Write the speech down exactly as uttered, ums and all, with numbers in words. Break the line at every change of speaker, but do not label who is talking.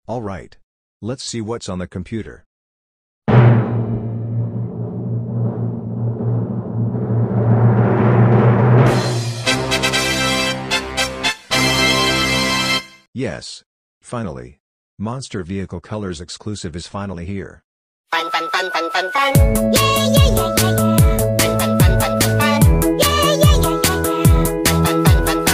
Alright. Let's see what's on the computer. Yes. Finally. Monster Vehicle Colors exclusive is finally here.
Fun, fun, fun, fun, fun, fun. Yeah, yeah, yeah, yeah, yeah.